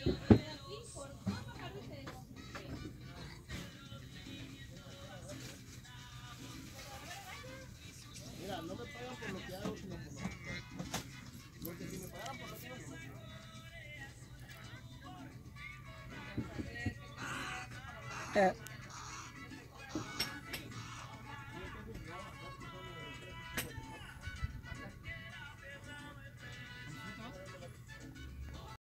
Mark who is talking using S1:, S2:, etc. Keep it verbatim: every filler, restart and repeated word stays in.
S1: Mira, no me pagan por lo que hago, sino por lo que soy. Porque si me pagaran por lo que hago, no.
S2: Eh,